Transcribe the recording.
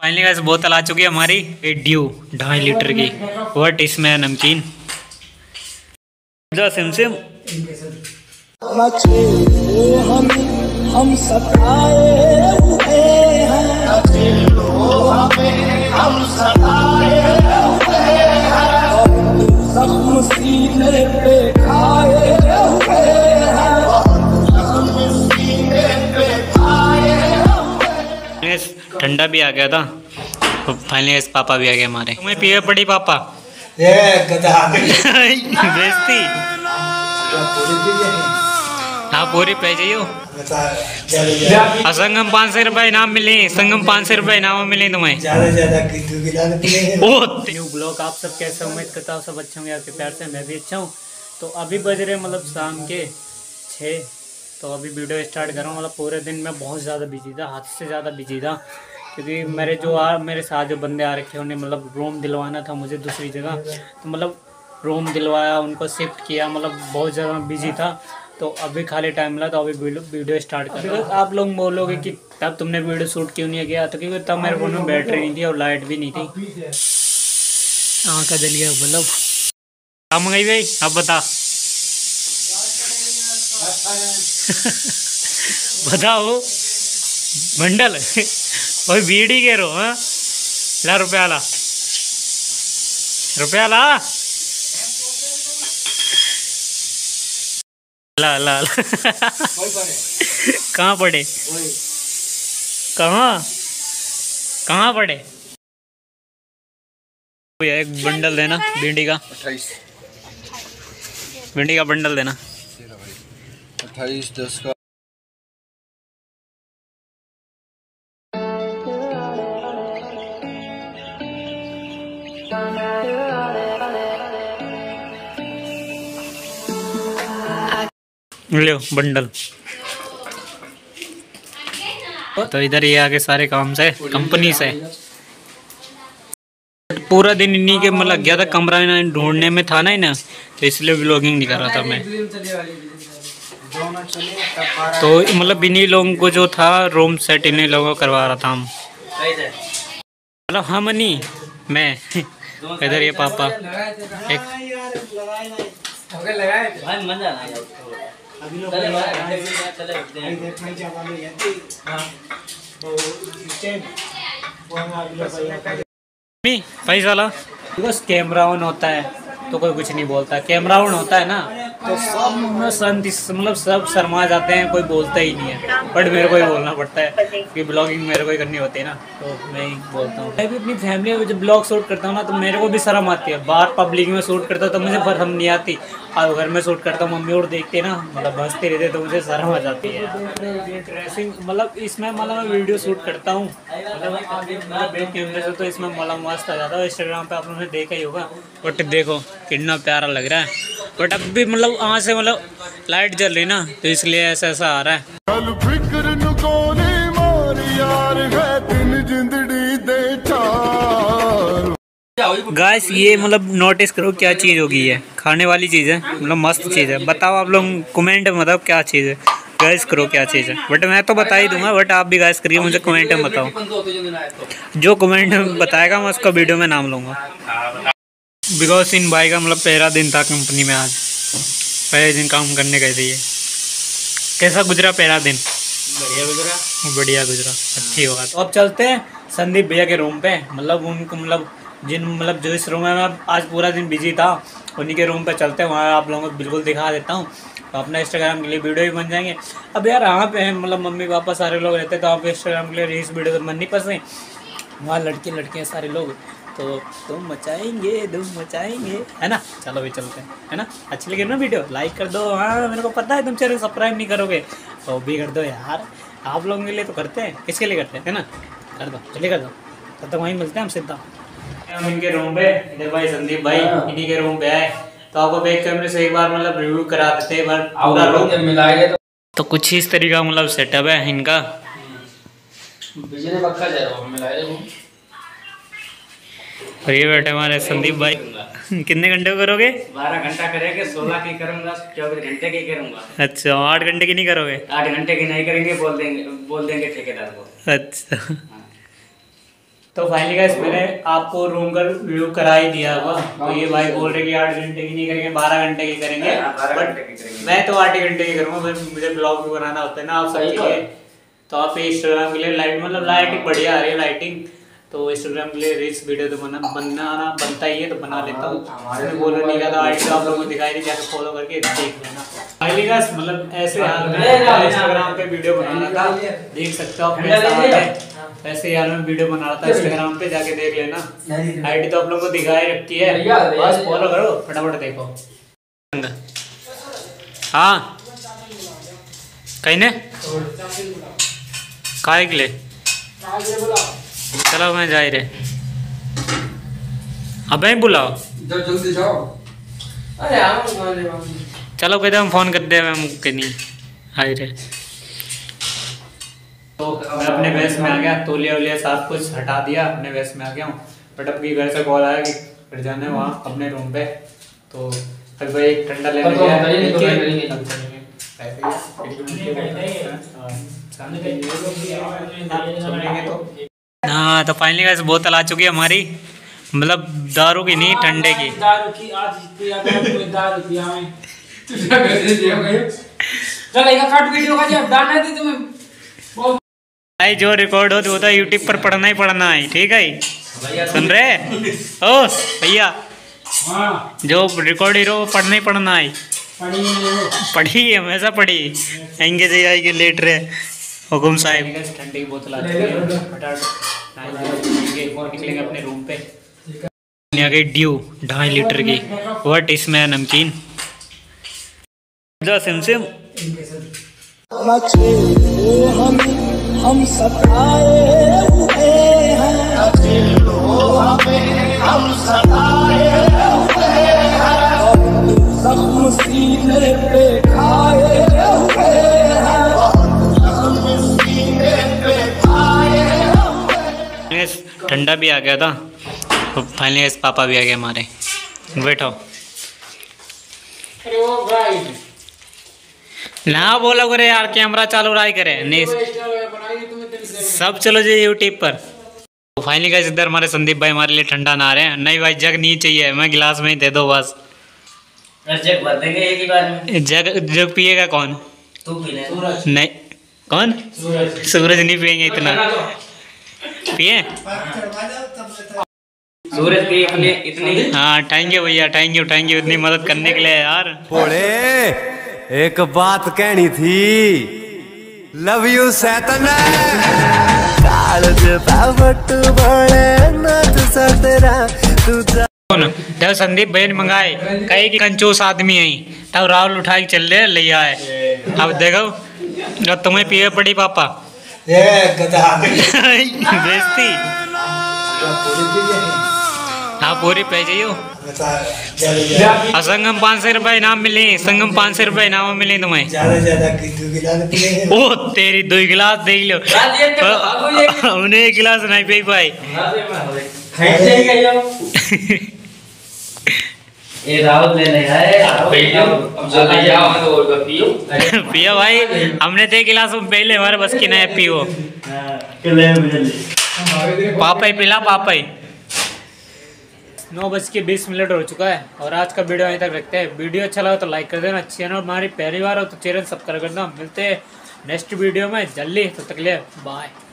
Finally guys बोतल आ चुकी है हमारी, ये ड्यू 2.5 लीटर की। वट इसमें नमकीन जो सिमसिम हम सताए हुए हैं, हम सताए हुए हैं, जख्म सीने पे खाए हुए हैं, सीने पे खाए हुए। ठंडा भी आ गया था तो फाइनली इस पापा भी आ गए हमारे। तुम्हें पीवे पड़ी पापा बेइज्जती। हाँ पूरी पे जाइयो। संगम 500 रुपए इनाम मिले, संगम 500 रुपए इनाम मिले तुम्हें। न्यू ब्लॉग आप सब कैसे, उम्मीद करता हूँ सब अच्छे होंगे आपके प्यार से। मैं भी अच्छा हूँ। तो अभी बज रहे मतलब शाम के 6, तो अभी वीडियो स्टार्ट कर रहा हूँ। मतलब पूरे दिन में बहुत ज़्यादा बिजी था, हद से ज़्यादा बिजी था, क्योंकि मेरे साथ जो बंदे आ रखे उन्हें मतलब रूम दिलवाना था मुझे दूसरी जगह। तो मतलब रूम दिलवाया, उनको शिफ्ट किया, मतलब बहुत ज़्यादा बिजी था। तो अभी खाली टाइम मिला तो अभी वीडियो स्टार्ट कर रहा हूँ। आप लोग बोलोगे कि तब तुमने वीडियो शूट क्यों नहीं किया, तो क्योंकि तब मेरे फ़ोन में बैटरी नहीं थी और लाइट भी नहीं थी। आँख जल गया मतलब। क्या मंगाई भाई अब बता बताओ बंडल और बीड़ी के रो। हाँ ला रुपया ला, रुपया ला ला ला, ला। कहाँ पड़े, कहाँ कहाँ पड़े। एक बंडल देना भिंडी का, 28 भिंडी का बंडल देना। 28 10 का। लो बंडल। तो इधर ये आगे सारे काम से कंपनी से पूरा दिन इन्हीं के मतलब गया था, कमरा ढूंढने में था ना ही ना, तो इसलिए व्लॉगिंग नहीं कर रहा था मैं। तो मतलब इन्हीं लोगों को जो था रूम सेट इन्हीं लोगों को करवा रहा था हम, मतलब हम नहीं मैं। इधर ये पापा एक पैसा ला। बस कैमरा ऑन होता है तो कोई कुछ नहीं बोलता, कैमरा ऑन होता है ना तो सब शांति मतलब सब शर्मा जाते हैं, कोई बोलता ही नहीं है। बट मेरे को ही बोलना पड़ता है कि ब्लॉगिंग मेरे को ही करनी होती है ना, तो मैं ही बोलता हूँ। मैं भी अपनी फैमिली में जब ब्लॉग शूट करता हूँ ना तो मेरे को भी शर्म आती है। बाहर पब्लिक में शूट करता हूँ तो मुझे शर्म नहीं आती, और घर में शूट करता हूँ मम्मी और देखते ना मतलब हंसते रहते तो मुझे शर्म आ जाती है। ड्रेसिंग मतलब इसमें मतलब मैं वीडियो शूट करता हूँ मतलब बैक कैमरे से, तो इसमें मतलब मस्त आ जाता है। इंस्टाग्राम पे आप लोगों ने देखा ही होगा। बट देखो कितना प्यारा लग रहा है। बट अब भी मतलब वहाँ से मतलब लाइट जल रही ना तो इसलिए ऐसा ऐसा आ रहा है। गाइस ये मतलब नोटिस करो क्या चीज़ होगी, है खाने वाली चीज़ है, मतलब मस्त चीज़ है। बताओ आप लोग कमेंट में बताओ क्या चीज़ है, गाइस करो क्या चीज़ है। बट मैं तो बता ही दूंगा, बट आप भी गाइस करिए, मुझे कमेंट में बताओ। जो कमेंट में बताएगा मैं उसका वीडियो में नाम लूँगा। बिकॉज इन भाई का मतलब पहला दिन था कंपनी में, आज पहले दिन काम करने गए थे। ये कैसा गुजरा पहला दिन? बढ़िया गुजरा, बढ़िया गुजरा, अच्छी बात। तो अब चलते हैं संदीप भैया के रूम पे। मतलब उनको मतलब जो इस रूम में मैं आज पूरा दिन बिजी था उन्हीं के रूम पे चलते हैं, वहाँ आप लोगों को बिल्कुल दिखा देता हूँ। तो अपना इंस्टाग्राम के लिए वीडियो भी बन जाएंगे। अब यार यहाँ पे है मतलब मम्मी पापा सारे लोग रहते हैं, तो आप इंस्टाग्राम के लिए रील्स वीडियो तो मन नहीं पसंद, वहाँ लड़के लड़के सारे लोग, तो तुम मचाएंगे है ना। चलो भी चलते हैं, है ना। अच्छी लगी ना वीडियो लाइक कर दो। हाँ मेरे को पता है तुम चैनल सब्सक्राइब नहीं करोगे, तो भी कर दो यार। आप लोगों के लिए तो करते हैं, किसके लिए करते हैं, है ना। कर दो, चलिए कर दो। तब तक वहीं मिलते हैं हम सीधा। हम इनके रूम पे, इधर भाई संदीप भाई इन्हीं के रूम पे आए, तो आपको बैक कैमरे से एक बार मतलब रिव्यू करा देते हैं एक बार पूरा रूम मिलाएंगे। तो कुछ इस तरीके का मतलब सेटअप है इनका। और ये बैठे हमारे संदीप भाई। कितने घंटे को करोगे? 12 घंटा करेंगे, 16 की करूंगा, 24 घंटे की करूंगा। अच्छा 8 घंटे की नहीं करोगे? 8 घंटे की नहीं करेंगे, बोल देंगे ठेकेदार को। अच्छा तो फाइनली गाइस मैंने आपको रूम का व्यू करा ही दिया होगा। तो ये भाई बोल रहे कि 8 घंटे की नहीं करेंगे, 12 घंटे की करेंगे। बट मैं तो 8 घंटे की करूँगा, मुझे ब्लॉग भी बनाना होता है ना आप सबके लिए। तो आप इंस्टाग्राम के लिए लाइटिंग बढ़िया आ रही है लाइटिंग। तो इंस्टाग्राम के लिए रील्स वीडियो तो बनता ही है, तो बना लेता हूँ। मैंने बोला नहीं था आईडी तो आप लोगों को दिखाई नहीं, जाकर फॉलो करके देख लेना। फाइनली गाइस मतलब ऐसे हाल में इंस्टाग्राम पे वीडियो बनाना था, देख सकते हो अपने साथ ऐसे यार मैं वीडियो बना रहा था इंस्टाग्राम पे, जाके देख लेना। आईडी तो आप लोगों को दिखाई रखी है, बस फॉलो करो फटाफट देखो। हाँ कहीं ने काय के लिए चलो मैं जा ही रहे, अब बुलाओ जल्दी जाओ। अरे चलो कहते हम फोन कर दे नहीं आई रहे। तो मैं अपने वेस्ट में आ गया, तौलिया वलिया सब कुछ हटा दिया, अपने वेस्ट में आ गया हूँ। बट अब की घर से कॉल आया कि फिर जाना है वहाँ अपने रूम पे। तो अभी भाई एक ठंडा लेने गया हाँ। तो फाइनली गाइस बोतल आ चुकी है हमारी, मतलब दारू की नहीं ठंडे की। दारू की आज दारू की हमें चलेगा कट वीडियो का जब डालना थी तुम्हें भाई, जो रिकॉर्ड हो तो यूट्यूब पर पढ़ना ही पढ़ना है, ठीक है? सुन रहे ओ भैया, जो रिकॉर्ड ही रहो पढ़ना ही पढ़ना है। पढ़ी हमेशा पढ़ी आएंगे से आएंगे लेट रहे हुकुम साहब। ठंडी की बोतल आ चुकी है, निकलेंगे अपने रूम पे। आ गई ड्यू 2.5 लीटर की, वट इसमें नमकीन सिम हम सताए हुए हैं, हम सताए हुए हैं, जख्म सीने पे खाए हुए हैं, सीने पे खाए हुए। ठंडा भी आ गया था, तो फाइनली इस पापा भी आ गए हमारे। बैठो ना बोलो करे यार, कैमरा चालू रहा करे नहीं सब। चलो जी यूट्यूब पर। तो फाइनली गाइस इधर हमारे संदीप भाई हमारे लिए ठंडा ना रहे हैं। नहीं भाई जग नहीं चाहिए, मैं गिलास में ही दे दो बस। जग भर देंगे एक ही बार में। जग पिएगा कौन? तू पी ले। नहीं कौन? सूरज नहीं पिएंगे इतना, पिए सूरज की इतनी। हाँ थैंक यू भैया, थैंक यू इतनी मदद करने के लिए यार। एक बात कहनी थी, लव यू सैतन। जब संदीप भाई ने मंगाए कहीं की कंजूस आदमी है, तब राहुल उठा के चल रहे ले आए। अब देखो जब तुम्हें पिए पड़ी पापा बेइज्जती। हाँ पूरी पे जाइयो। संगम 500 रुपए इनाम मिले, संगम 500 रुपए इनाम मिले तुम्हें। ओ तेरी 2 गिलास देख लो, उन्हें 1 गिलास नहीं पी पाई। ये रावत लेने आए पियो भाई, हमने 1 गिलास पहले हमारे बस की नहीं पियो। पापा ही पिला पापा ही। 9:20 हो चुका है और आज का वीडियो यहीं तक रखते हैं। वीडियो अच्छा लगा तो लाइक कर देना, चैनल हमारी पहली बार हो तो चैनल सब्सक्राइब करना। मिलते हैं नेक्स्ट वीडियो में जल्दी, तब तक के लिए बाय।